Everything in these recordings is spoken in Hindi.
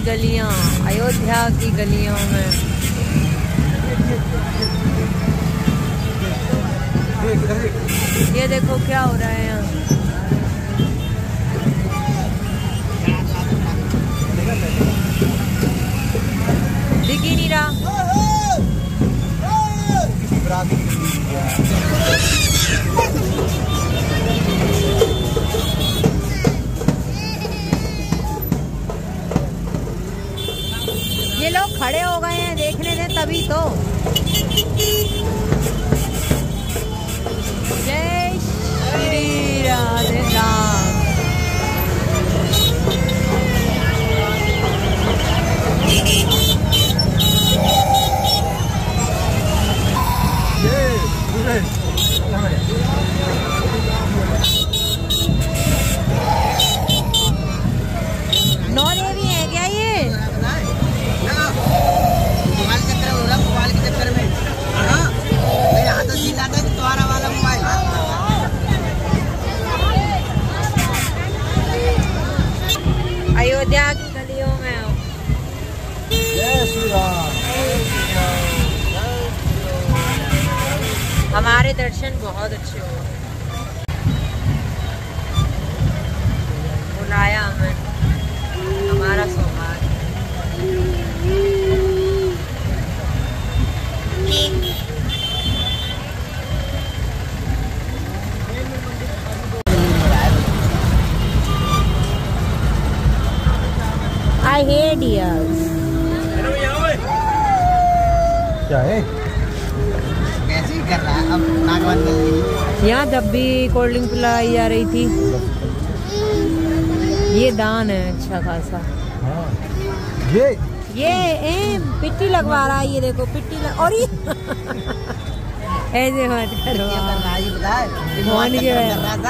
गलियां, अयोध्या की गलियों में। ये देखो क्या हो रहा है यहाँ। दिख ही नहीं रहा। ये लोग खड़े हो गए हैं, देखने दें तभी तो। जय श्री राधे राम। नौदेवी है क्या ये? अयोध्या की गलियों में। जय श्री राम। हमारे दर्शन बहुत अच्छे हुए। बुलाया हमें, हमारा सौभाग्य। I hate deers. क्या है? कैसे ही कर रहा है अब नागवान गली। यहाँ जब भी कोल्ड ड्रिंक पिलाई जा रही थी। ये दान है अच्छा खासा। हाँ। ये पिट्टी लगवा रहा है। ये देखो पिट्टी और ये ऐसे मत करो। फोन के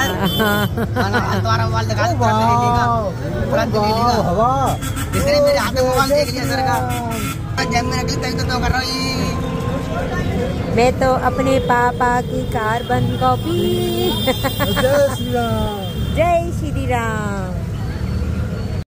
इसने मेरे हाथ में मोबाइल देख लिया सर का। जब मैं अगली तरीके तो कर रहा हूँ। मैं तो अपने पापा की कार्बन कॉपी। जय श्री राम। जय श्री राम।